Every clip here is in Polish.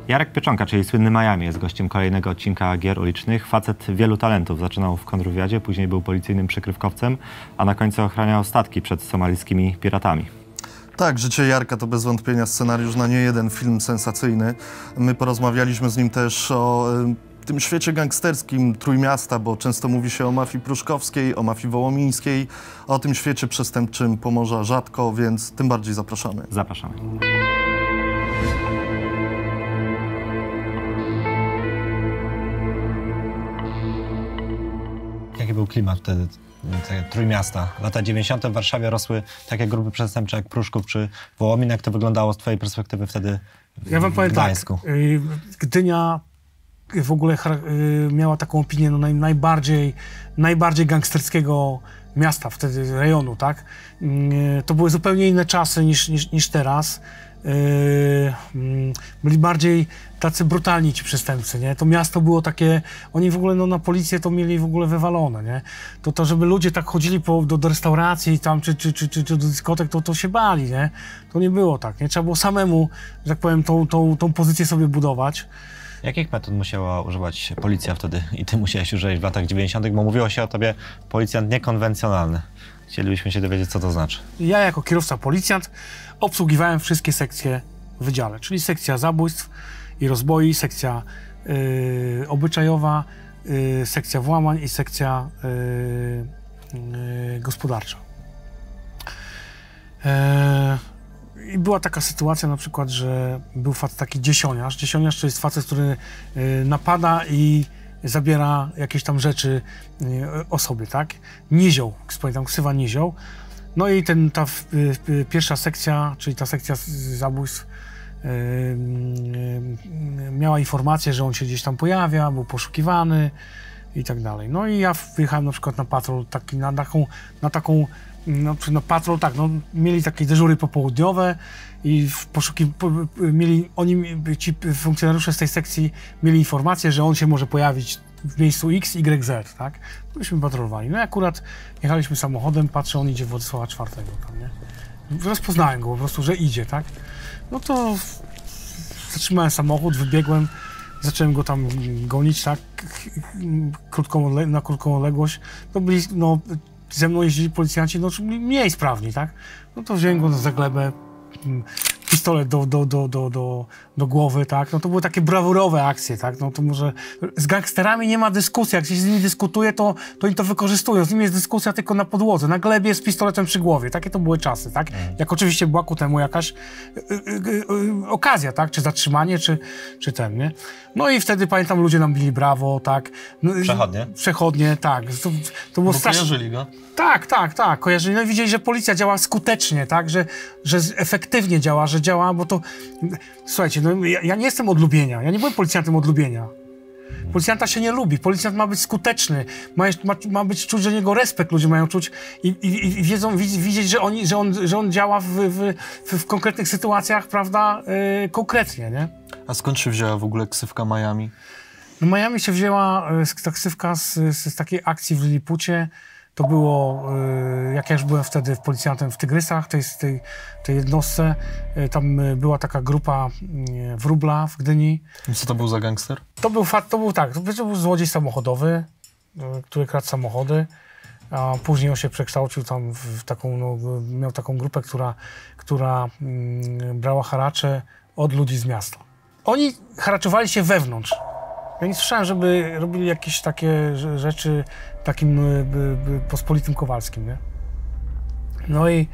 Jarek Pieczonka, czyli słynny Miami, jest gościem kolejnego odcinka Gier Ulicznych. Facet wielu talentów. Zaczynał w kontrwywiadzie, później był policyjnym przykrywkowcem, a na końcu ochraniał statki przed somalijskimi piratami. Tak, życie Jarka to bez wątpienia scenariusz na niejeden film sensacyjny. My porozmawialiśmy z nim też o tym świecie gangsterskim Trójmiasta, bo często mówi się o mafii pruszkowskiej, o mafii wołomińskiej, a o tym świecie przestępczym Pomorza rzadko, więc tym bardziej zapraszamy. Zapraszamy. Jaki był klimat wtedy, Trójmiasta? Lata 90. w Warszawie rosły takie grupy przestępcze jak Pruszków czy Wołomin. Jak to wyglądało z twojej perspektywy wtedy Ja wam powiem w Gdańsku? tak, Gdynia w ogóle miała taką opinię najbardziej gangsterskiego miasta wtedy, rejonu, tak? To były zupełnie inne czasy niż teraz. Byli bardziej tacy brutalni ci przestępcy, nie? To miasto było takie, oni w ogóle na policję to mieli w ogóle wywalone, nie? To żeby ludzie tak chodzili do restauracji tam, czy do dyskotek, to się bali, nie? To nie było tak, nie? Trzeba było samemu, że tak powiem, tą pozycję sobie budować. Jakich metod musiała używać policja wtedy i ty musiałeś użyć w latach 90., bo mówiło się o tobie policjant niekonwencjonalny. Chcielibyśmy się dowiedzieć, co to znaczy. Ja jako kierowca policjant obsługiwałem wszystkie sekcje w wydziale, czyli sekcja zabójstw i rozboi, sekcja obyczajowa, sekcja włamań i sekcja gospodarcza. I była taka sytuacja na przykład, że był facet taki dziesioniarz. Dziesioniarz to jest facet, który napada i zabiera jakieś tam rzeczy osobie, tak? Nizioł, pamiętam, ksywa Nizioł. No i ta pierwsza sekcja, czyli ta sekcja zabójstw, miała informację, że on się gdzieś tam pojawia, był poszukiwany i tak dalej. No i ja wyjechałem na przykład na patrol, taki na patrol, tak, no, mieli takie dyżury popołudniowe i ci funkcjonariusze z tej sekcji mieli informację, że on się może pojawić w miejscu X, Y, Z, tak? Myśmy patrolowali. No i akurat jechaliśmy samochodem, patrzę, on idzie w Władysława IV tam, nie? Rozpoznałem go po prostu, że idzie, tak? No to zatrzymałem samochód, wybiegłem, zacząłem go tam gonić, tak? Na krótką odległość. To byli, no, ze mną jeździli policjanci, no, mniej sprawni, tak? No to wziąłem go za glebę, pistolet do głowy, tak? No to były takie brawurowe akcje, tak? No to może z gangsterami nie ma dyskusji, jak się z nimi dyskutuje, to oni to wykorzystują. Z nimi jest dyskusja tylko na podłodze, na glebie z pistoletem przy głowie. Takie to były czasy, tak? Jak oczywiście była ku temu jakaś okazja, tak? Czy zatrzymanie, czy ten, nie? No i wtedy, pamiętam, ludzie nam bili brawo, tak? No, Przechodnie? Przechodnie, tak. To było strasznie. Kojarzyli go? Tak, kojarzyli. No i widzieli, że policja działa skutecznie, tak? Że efektywnie działa, że działa, bo to... Słuchajcie, no ja nie jestem od lubienia, ja nie byłem policjantem od lubienia. Policjanta się nie lubi, policjant ma być skuteczny, ma być czuć do niego respekt, ludzie mają czuć i widzieć, że on działa w konkretnych sytuacjach, prawda, konkretnie, nie? A skąd się wzięła w ogóle ksywka Miami? No Miami się wzięła, ta ksywka z takiej akcji w Lilipucie. To było, jak ja już byłem wtedy policjantem w Tygrysach, tej jednostce, tam była taka grupa Wróbla w Gdyni. I co to był za gangster? To był złodziej samochodowy, który kradł samochody, a później on się przekształcił tam w taką, no, miał taką grupę, która brała haracze od ludzi z miasta. Oni haraczowali się wewnątrz. Ja nie słyszałem, żeby robili jakieś takie rzeczy takim pospolitym Kowalskim, nie? No i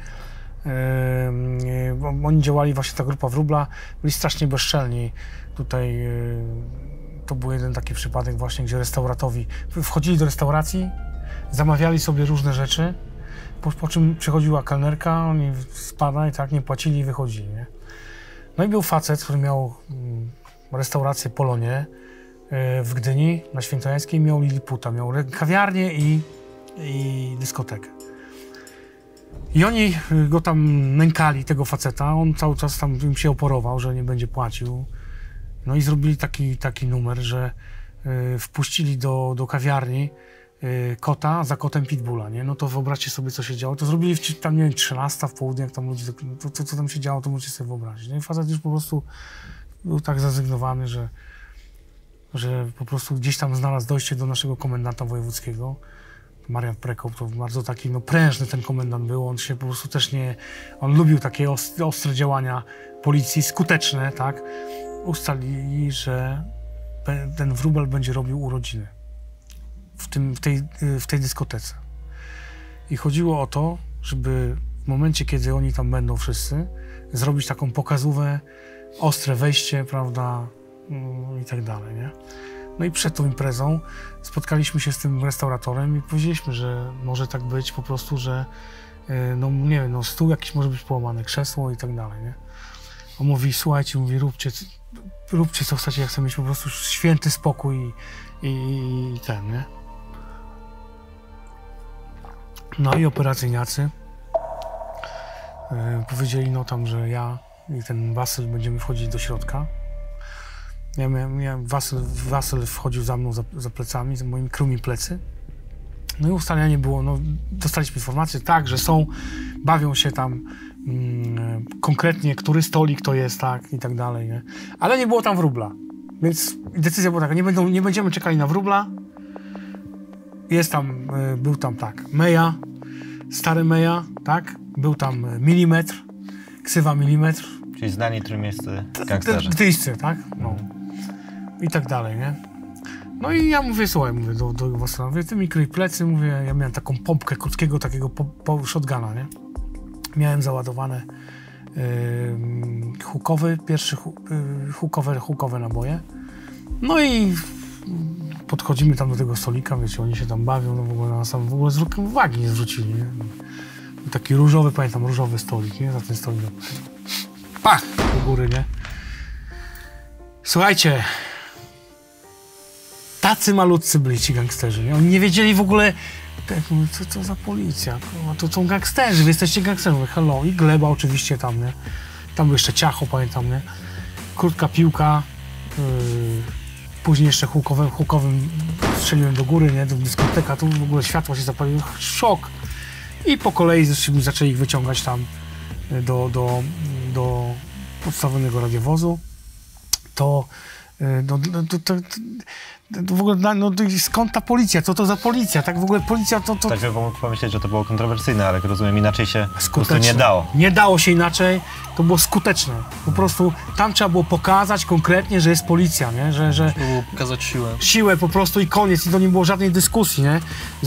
oni działali, właśnie ta grupa Wróbla, byli strasznie bezczelni. Tutaj to był jeden taki przypadek właśnie, gdzie restauratowi wchodzili do restauracji, zamawiali sobie różne rzeczy, po czym przychodziła kelnerka, oni spadali, i tak, nie płacili i wychodzili, nie? No i był facet, który miał restaurację Polonie w Gdyni, na Świętojańskiej, miał Liliputa, miał kawiarnię i dyskotekę. I oni go tam nękali, tego faceta, on cały czas tam im się oporował, że nie będzie płacił. No i zrobili taki numer, że wpuścili do kawiarni kota za kotem pitbulla, nie? No to wyobraźcie sobie, co się działo. To zrobili tam, nie wiem, 13 w południe, jak tam ludzie, co tam się działo, to możecie sobie wyobrazić. No i facet już po prostu był tak zazygnowany, że po prostu gdzieś tam znalazł dojście do naszego komendanta wojewódzkiego. Marian Prekop, to bardzo taki prężny ten komendant był, on się po prostu też nie, on lubił takie ostre działania policji, skuteczne, tak. Ustalili, że ten wróbel będzie robił urodziny w tej dyskotece. I chodziło o to, żeby w momencie, kiedy oni tam będą wszyscy, zrobić taką pokazówę, ostre wejście, prawda, i tak dalej, nie? No i przed tą imprezą spotkaliśmy się z tym restauratorem i powiedzieliśmy, że może tak być po prostu, że no nie wiem, no stół jakiś może być połamany, krzesło i tak dalej, nie? On mówi, słuchajcie, mówi, róbcie co chcecie, ja chcę mieć po prostu święty spokój i ten, nie? No i operacyjniacy powiedzieli no tam, że ja i ten Wasyl będziemy wchodzić do środka. Wasyl wchodził za mną za plecami, krył mi plecy. No i ustalenie było, no dostaliśmy informację, tak, że są, bawią się tam konkretnie, który stolik to jest, tak, i tak dalej, nie? Ale nie było tam wróbla, więc decyzja była taka, nie będziemy czekali na wróbla. Był tam tak, Meja, stary Meja, tak, był tam Milimetr, ksywa Milimetr. Czyli znani trójmiejscy gangsterzy. Tyjscy, tak, no. I tak dalej, nie? No i ja mówię, słuchaj, mówię do Wasyla, mówię, ty mi kryj plecy, mówię, ja miałem taką pompkę krótkiego takiego shotguna, nie? Miałem załadowane pierwszy hukowe naboje. No i podchodzimy tam do tego stolika, wiecie, oni się tam bawią, no w ogóle nas tam w ogóle uwagi nie zwrócili, nie? Taki różowy, pamiętam, różowy stolik, nie? Za ten stolik. Pach! Do góry, nie? Słuchajcie, tacy malutcy byli ci gangsterzy, nie? Oni nie wiedzieli w ogóle, co to za policja, to są gangsterzy, wy jesteście gangsterzy, hello, i Gleba oczywiście tam, nie? Tam był jeszcze Ciacho, pamiętam, nie? Krótka piłka, później jeszcze hukowym strzeliłem do góry, nie? Do dyskoteka, tu w ogóle światło się zapaliło, szok. I po kolei zaczęli ich wyciągać tam do podstawionego radiowozu. To w ogóle, no skąd ta policja? Co to za policja? Tak w ogóle policja to... Ktoś by mógł pomyśleć, że to było kontrowersyjne, ale jak rozumiem, inaczej się po prostu nie dało. Nie dało się inaczej, to było skuteczne. Po prostu tam trzeba było pokazać konkretnie, że jest policja, nie? Że trzeba było pokazać siłę. Siłę po prostu i koniec, i to nie było żadnej dyskusji, nie?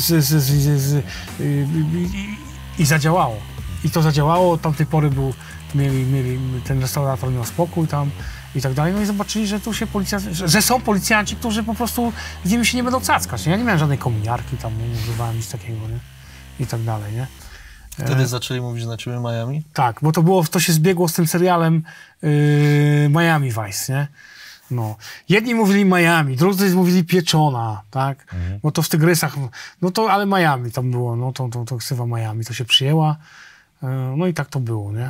I zadziałało. I to zadziałało, od tamtej pory ten restaurator miał spokój tam i tak dalej. No i zobaczyli, że tu się policja, że są policjanci, którzy po prostu z nimi się nie będą cackać, nie? Ja nie miałem żadnej kominiarki tam, nie używałem nic takiego, nie? I tak dalej, nie? Wtedy zaczęli mówić na ciebie Miami? Tak, bo to się zbiegło z tym serialem Miami Vice, nie? No. Jedni mówili Miami, drudzy mówili Pieczona, tak? Bo to w Tygrysach, no to, ale Miami tam było, no to ksywa Miami, to się przyjęła, no i tak to było, nie?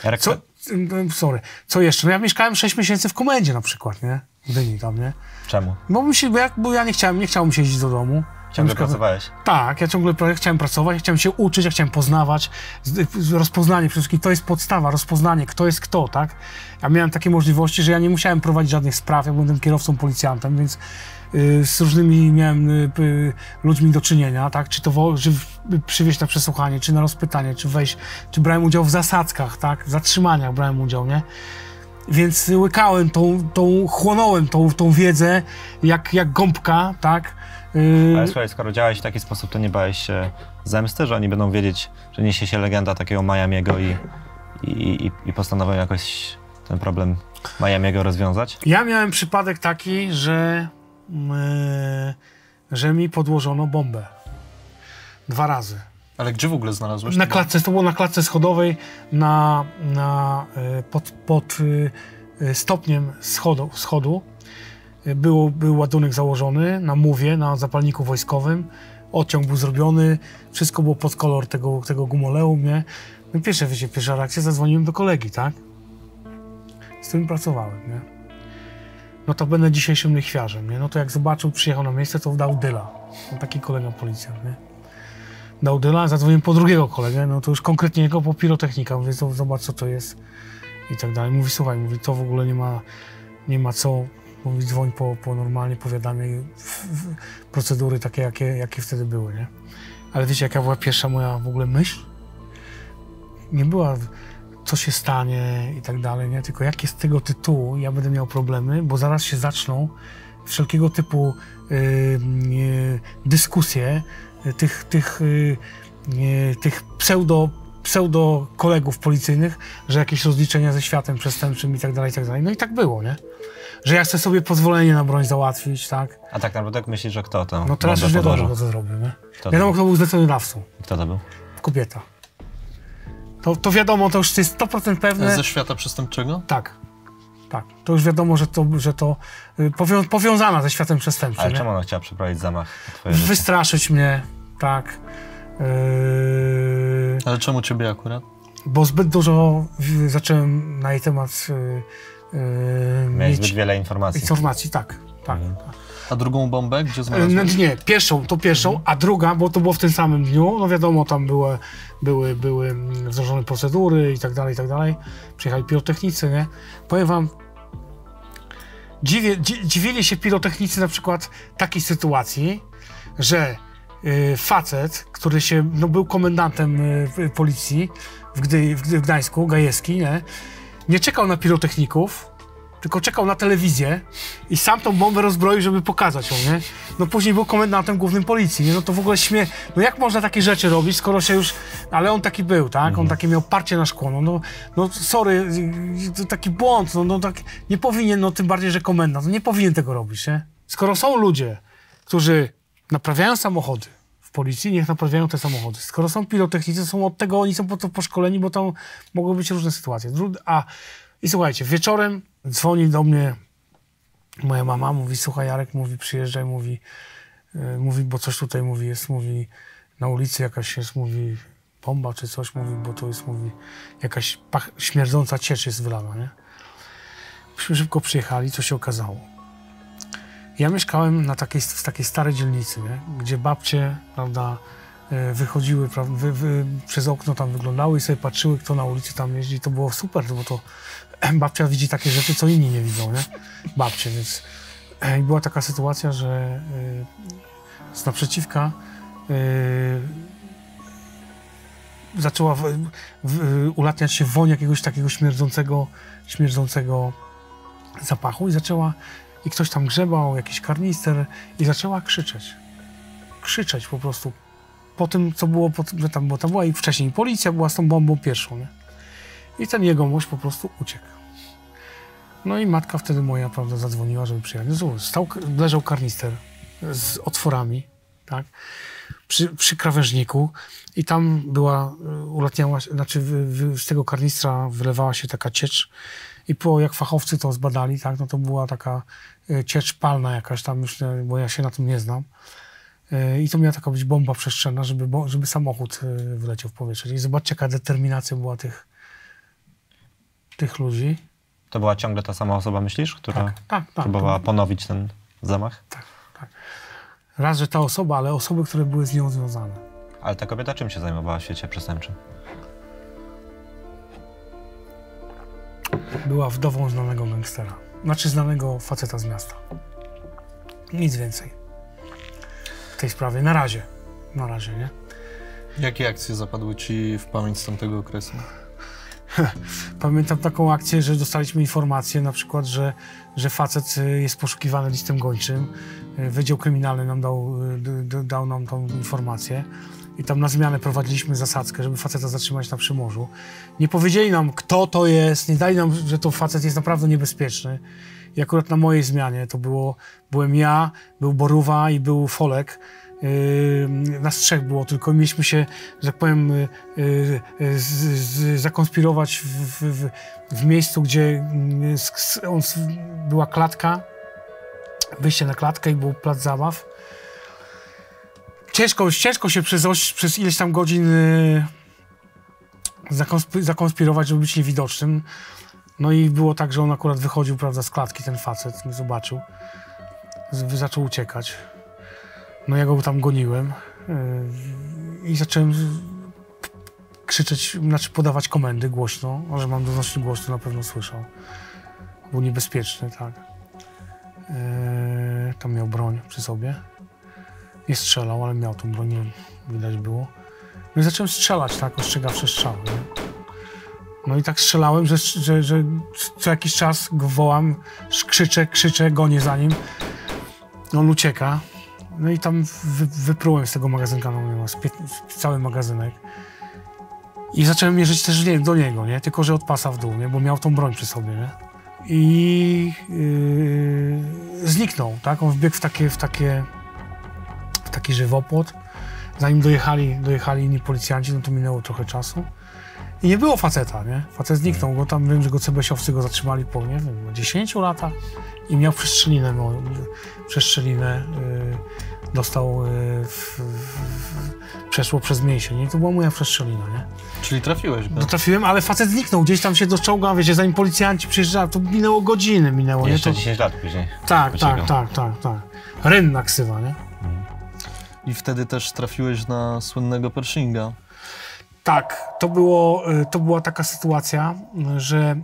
Co jeszcze? No ja mieszkałem 6 miesięcy w komendzie na przykład, nie? W Dyni tam, nie? Czemu? Bo ja nie chciałem mi się jeździć do domu. Ciągle pracowałeś? Tak, ja ciągle chciałem pracować, chciałem się uczyć, ja chciałem poznawać, rozpoznanie przede wszystkim, to jest podstawa, rozpoznanie, kto jest kto, tak? Ja miałem takie możliwości, że ja nie musiałem prowadzić żadnych spraw, ja byłem kierowcą, policjantem, więc z różnymi miałem ludźmi do czynienia, tak? Czy to przywieźć na przesłuchanie, czy na rozpytanie, czy wejść, czy brałem udział w zasadzkach, tak? W zatrzymaniach brałem udział, nie? Więc łykałem chłonąłem tą wiedzę jak gąbka, tak? Ale słuchaj, skoro działałeś w taki sposób, to nie bałeś się zemsty, że oni będą wiedzieć, że niesie się legenda takiego Miamiego i postanowią jakoś ten problem Miamiego rozwiązać? Ja miałem przypadek taki, że mi podłożono bombę. 2 razy. Ale gdzie w ogóle znalazłeś? To było na klatce schodowej, pod stopniem schodu. Był ładunek założony na muwie, na zapalniku wojskowym. Odciąg był zrobiony, wszystko było pod kolor tego gumoleum, nie? No pierwsza reakcja, zadzwoniłem do kolegi, tak? Z którym pracowałem, nie? No to będę dzisiejszym lichwiarzem, nie? No to jak zobaczył, przyjechał na miejsce, to dał dyla. No, taki kolega policjant, nie? Dał dyla, zadzwoniłem po drugiego kolegę, no to już konkretnie po pirotechnika, mówię, zobacz co to jest i tak dalej. Mówi, słuchaj, mówi, to w ogóle nie ma nie ma co, mówić, dzwoń po normalnie, powiadamiaj procedury takie, jakie wtedy były, nie? Ale wiecie, jaka była pierwsza moja w ogóle myśl? Nie była, co się stanie i tak dalej, nie? Tylko jakie z tego tytułu ja będę miał problemy, bo zaraz się zaczną wszelkiego typu dyskusje tych pseudo kolegów policyjnych, że jakieś rozliczenia ze światem przestępczym i tak dalej, i tak dalej. No i tak było, nie? Że ja chcę sobie pozwolenie na broń załatwić, tak? A tak naprawdę jak myślisz, że kto to? No teraz już wiadomo, kto to zrobił, nie? Wiadomo, kto był zleceniodawcą. Kto to był? Kobieta. To wiadomo, to już jest 100% pewne. Ze świata przestępczego? Tak. Tak. To już wiadomo, że to powiązana ze światem przestępczym. Ale nie? czemu ona chciała przeprowadzić zamach na twoje życie? Wystraszyć mnie, tak. Ale czemu ciebie akurat? Bo zbyt dużo zacząłem na jej temat Miałeś mieć zbyt wiele informacji. tak. A drugą bombę gdzie znalazłeś? Nie, pierwszą, a druga, bo to było w tym samym dniu, no wiadomo, tam były wdrożone procedury i tak dalej. Przyjechali pirotechnicy, nie? Powiem wam, dziwili się pirotechnicy na przykład takiej sytuacji, że facet, który był komendantem policji w Gdańsku, Gajewski, nie czekał na pirotechników, tylko czekał na telewizję i sam tą bombę rozbroił, żeby pokazać ją, nie? No później był komendantem głównym policji, nie? No to w ogóle no jak można takie rzeczy robić, skoro się już... Ale on taki był, tak? On takie miał parcie na szkło, no sorry, to taki błąd, tak nie powinien, no tym bardziej, że komendant, nie powinien tego robić, nie? Skoro są ludzie, którzy naprawiają samochody w policji, niech naprawiają te samochody. Skoro są pirotechnicy, są od tego, oni są po to poszkoleni, bo tam mogą być różne sytuacje. I słuchajcie, wieczorem dzwoni do mnie moja mama, mówi, słuchaj Jarek, mówi, przyjeżdżaj, mówi, bo coś tutaj, mówi, jest, mówi, na ulicy jakaś jest, mówi, bomba czy coś, mówi, bo to jest, mówi, jakaś śmierdząca ciecz jest wylana, nie? Myśmy szybko przyjechali, co się okazało. Ja mieszkałem w takiej starej dzielnicy, nie? Gdzie babcie, prawda, wychodziły, przez okno tam wyglądały i sobie patrzyły, kto na ulicy tam jeździ. To było super, bo to babcia widzi takie rzeczy, co inni nie widzą, nie? Babcie, więc... I była taka sytuacja, że z naprzeciwka zaczęła ulatniać się woń jakiegoś takiego śmierdzącego zapachu i ktoś tam grzebał, jakiś karnister i zaczęła krzyczeć po prostu po tym, co było, że tam była i wcześniej policja była z tą bombą pierwszą, nie? I ten jegomość po prostu uciekł. No i matka wtedy moja, prawda, zadzwoniła, żeby przyjechać. Leżał karnister z otworami, tak? Przy krawężniku i tam z tego karnistra wylewała się taka ciecz i jak fachowcy to zbadali, tak, no to była taka ciecz palna jakaś tam, myślę, bo ja się na tym nie znam. I to miała taka być bomba przestrzenna, żeby samochód wyleciał w powietrze. I zobaczcie, jaka determinacja była tych ludzi. To była ciągle ta sama osoba, myślisz, która tak, próbowała ponowić ten zamach? Tak. Raz, że ta osoba, ale osoby, które były z nią związane. Ale ta kobieta czym się zajmowała w świecie przestępczym? Była wdową znanego gangstera. Znaczy znanego faceta z miasta. Nic więcej. W tej sprawie. Na razie, nie? Jakie akcje zapadły ci w pamięć z tamtego okresu? Pamiętam taką akcję, że dostaliśmy informację na przykład, że facet jest poszukiwany listem gończym. Wydział Kryminalny nam dał nam tą informację i tam na zmianę prowadziliśmy zasadzkę, żeby faceta zatrzymać na Przymorzu. Nie powiedzieli nam, kto to jest, nie dali nam, że to facet jest naprawdę niebezpieczny. I akurat na mojej zmianie to byłem ja, był Boruwa i był Folek. Nas trzech było, tylko mieliśmy się, że tak powiem, zakonspirować w miejscu, gdzie była klatka, wyjście na klatkę i był plac zabaw. Ciężko się przez ileś tam godzin zakonspirować, żeby być niewidocznym. No i było tak, że on akurat wychodził, prawda, z klatki, ten facet mnie zobaczył, zaczął uciekać. No ja go tam goniłem i zacząłem krzyczeć, znaczy podawać komendy głośno, że mam donośny głos, to na pewno słyszał. Był niebezpieczny, tak. Tam miał broń przy sobie. Nie strzelał, ale miał tą broń, nie widać było. No i zacząłem strzelać, tak, ostrzegawcze strzały, nie? No i tak strzelałem, że co jakiś czas go wołam, krzyczę, gonię za nim. On ucieka. No i tam wyprułem z tego magazynka, no nie cały magazynek. I zacząłem mierzyć też do niego, nie? Tylko że od pasa w dół, nie? Bo miał tą broń przy sobie, nie? I zniknął, tak? On wbiegł w taki żywopłot. Zanim dojechali inni policjanci, no to minęło trochę czasu. I nie było faceta, nie? Facet zniknął, go tam, wiem, że go CBŚ-owcy go zatrzymali po, nie wiem, 10 latach i miał przestrzelinę, dostał, przeszło przez mięsień, nie? To była moja przestrzelina, nie? Czyli trafiłeś go? No, trafiłem, ale facet zniknął, gdzieś tam się doczołgał, wiecie, zanim policjanci przyjeżdżali, to minęło godziny, nie? Jeszcze To... 10 lat później. Tak. Rynna ksywa, nie? I wtedy też trafiłeś na słynnego Pershinga. Tak, to była taka sytuacja, że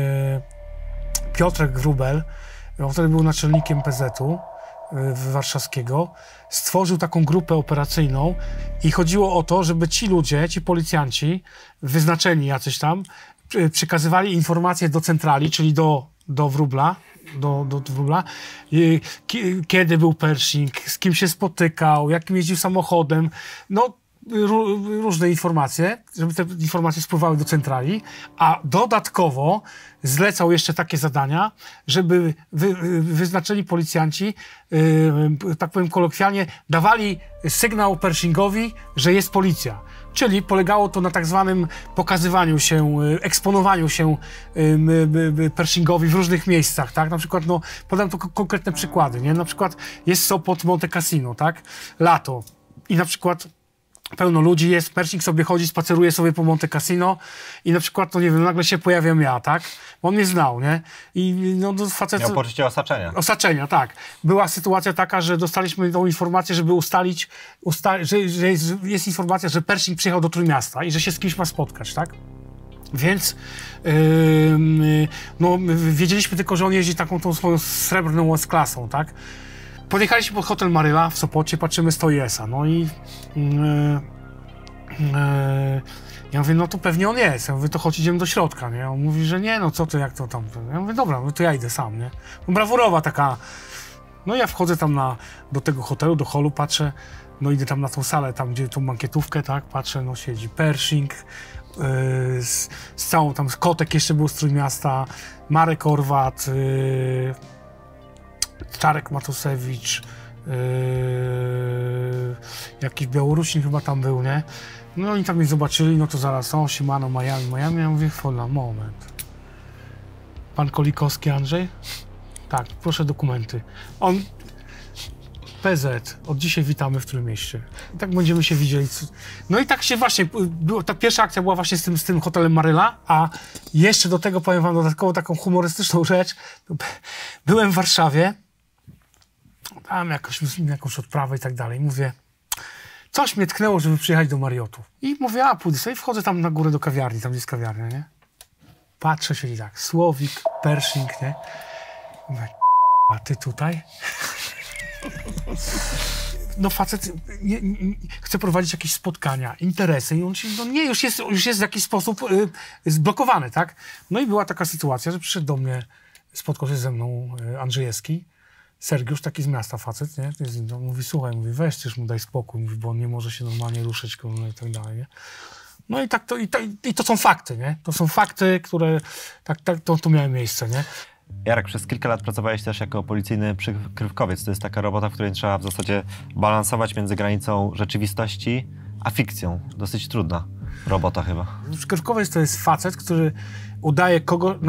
Piotrek Wróbel, on wtedy był naczelnikiem PZ-u warszawskiego, stworzył taką grupę operacyjną i chodziło o to, żeby ci ludzie, ci policjanci, wyznaczeni jacyś tam, przekazywali informacje do centrali, czyli do Wróbla, do Wróbla, kiedy był Pershing, z kim się spotykał, jakim jeździł samochodem, no różne informacje, żeby te informacje spływały do centrali, a dodatkowo zlecał jeszcze takie zadania, żeby wyznaczeni policjanci, tak powiem kolokwialnie, dawali sygnał Pershingowi, że jest policja. Czyli polegało to na tak zwanym pokazywaniu się, eksponowaniu się Pershingowi w różnych miejscach, tak? Na przykład, no, podam tu konkretne przykłady, nie? Na przykład jest Sopot, Monte Cassino, tak? Lato. I na przykład pełno ludzi jest, Pershing sobie chodzi, spaceruje sobie po Monte Cassino i na przykład, no nie wiem, nagle się pojawiam ja, tak? Bo on mnie znał, nie? I no facet... Miał poczucie osaczenia. Osaczenia, tak. Była sytuacja taka, że dostaliśmy tą informację, żeby ustalić, że jest informacja, że Pershing przyjechał do Trójmiasta i że się z kimś ma spotkać, tak? Więc no, wiedzieliśmy tylko, że on jeździ taką tą swoją srebrną S-klasą, tak? Podjechaliśmy pod hotel Maryla w Sopocie, patrzymy, stoi ESA, no i ja mówię, no to pewnie on jest. Ja mówię, to chodź, idziemy do środka, nie? On mówi, że nie, no co to, jak to tam. Ja mówię, dobra, no to ja idę sam, nie? No, brawurowa taka. No ja wchodzę tam do tego hotelu, do holu, patrzę, no idę tam na tą salę, tam gdzie tą mankietówkę, tak, patrzę, no siedzi Pershing, z całą tam, Kotek jeszcze był z Trójmiasta, Marek Orwat, Czarek Matusewicz, jakiś Białorusin chyba tam był, nie? No oni tam mnie zobaczyli, no to zaraz, o, siemano, Miami. Ja mówię, chwila, moment. Pan Kolikowski Andrzej? Tak, proszę dokumenty. On, PZ, od dzisiaj witamy w Trójmieście. I tak będziemy się widzieli. No i tak się właśnie, ta pierwsza akcja była właśnie z tym hotelem Maryla, a jeszcze do tego powiem wam dodatkowo taką humorystyczną rzecz. Byłem w Warszawie, tam jakąś odprawę i tak dalej. Mówię, coś mnie tknęło, żeby przyjechać do Mariotów. I mówię, a pójdę sobie, wchodzę tam na górę do kawiarni, tam gdzie jest kawiarnia, nie? Patrzę się i tak, Słowik, Pershing, nie? Mówię, a ty tutaj? No facet chce prowadzić jakieś spotkania, interesy i on się, no nie, już jest w jakiś sposób zblokowany, tak? No i była taka sytuacja, że przyszedł do mnie, spotkał się ze mną Andrzejewski, Sergiusz, taki z miasta facet, nie? No, mówi, słuchaj, mówi, weź też mu daj spokój, mówi, bo on nie może się normalnie ruszyć, no i tak dalej, nie? No i tak to są fakty, nie? To są fakty, które to miały miejsce, nie? Jarek, przez kilka lat pracowałeś też jako policyjny przykrywkowiec. To jest taka robota, w której trzeba w zasadzie balansować między granicą rzeczywistości a fikcją. Dosyć trudna robota chyba. Przykrywkowiec to jest facet, który udaje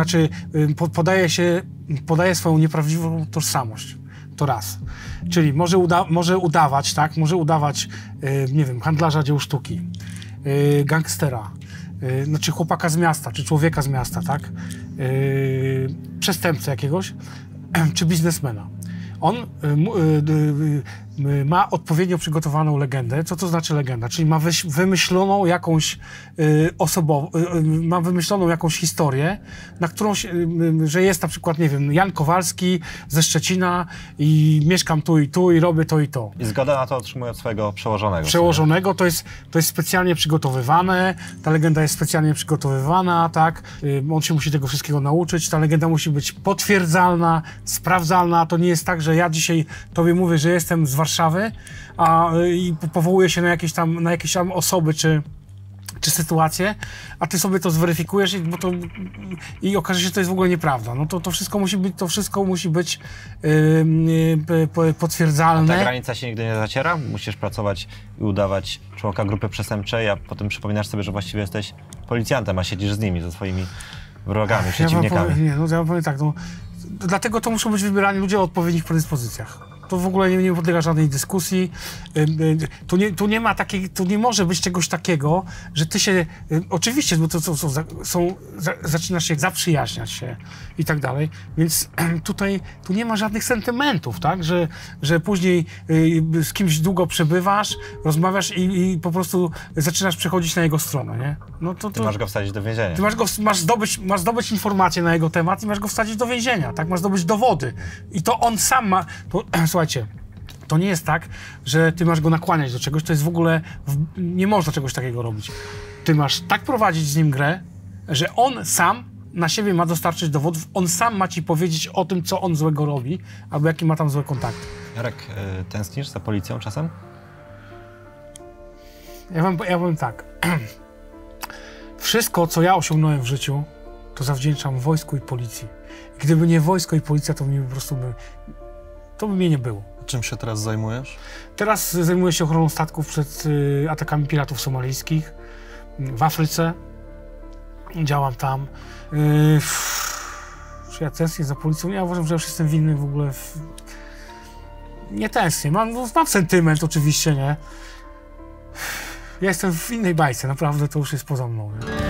podaje swoją nieprawdziwą tożsamość. To raz. Czyli może udawać, tak? Może udawać, nie wiem, handlarza dzieł sztuki, gangstera, znaczy chłopaka z miasta, czy człowieka z miasta, tak? Przestępcę jakiegoś, czy biznesmena. On ma odpowiednio przygotowaną legendę. Co to znaczy legenda? Czyli ma wymyśloną jakąś ma wymyśloną jakąś historię, na którą się, że jest na przykład, nie wiem, Jan Kowalski ze Szczecina i mieszkam tu i robię to i to. I zgodę na to otrzymuje od swojego przełożonego. Przełożonego, to jest specjalnie przygotowywane, ta legenda jest specjalnie przygotowywana, tak? On się musi tego wszystkiego nauczyć, ta legenda musi być potwierdzalna, sprawdzalna. To nie jest tak, że ja dzisiaj tobie mówię, że jestem z Warszawy, i powołuję się na jakieś tam osoby czy sytuację, a ty sobie to zweryfikujesz i okaże się, że to jest w ogóle nieprawda. No to wszystko musi być potwierdzalne. A ta granica się nigdy nie zaciera? Musisz pracować i udawać członka grupy przestępczej, a potem przypominasz sobie, że właściwie jesteś policjantem, a siedzisz z nimi, ze swoimi wrogami, przeciwnikami. Ja wam powiem tak, dlatego to muszą być wybierani ludzie o odpowiednich predyspozycjach. To w ogóle nie podlega żadnej dyskusji. Tu nie może być czegoś takiego, że ty się, oczywiście, bo to zaczynasz się zaprzyjaźniać się i tak dalej, więc tu nie ma żadnych sentymentów, tak, że później z kimś długo przebywasz, rozmawiasz i po prostu zaczynasz przechodzić na jego stronę, nie? No Ty masz go wsadzić do więzienia. Ty masz zdobyć informacje na jego temat i masz go wsadzić do więzienia, tak? Masz zdobyć dowody. I to on sam ma... Słuchajcie, to nie jest tak, że ty masz go nakłaniać do czegoś, to jest w ogóle... Nie można czegoś takiego robić. Ty masz tak prowadzić z nim grę, że on sam na siebie ma dostarczyć dowodów, on sam ma ci powiedzieć o tym, co on złego robi, albo jakie ma tam złe kontakty. Jarek, tęsknisz za policją czasem? Ja powiem tak. Wszystko, co ja osiągnąłem w życiu, to zawdzięczam wojsku i policji. I gdyby nie wojsko i policja, to mnie po prostu to by mnie nie było. Czym się teraz zajmujesz? Teraz zajmuję się ochroną statków przed atakami piratów somalijskich w Afryce. Działam tam. Czy ja tęsknię za policją? Ja uważam, że już jestem winny w ogóle. Nie tęsknię. Mam sentyment oczywiście, nie? Ja jestem w innej bajce, naprawdę to już jest poza mną. Nie?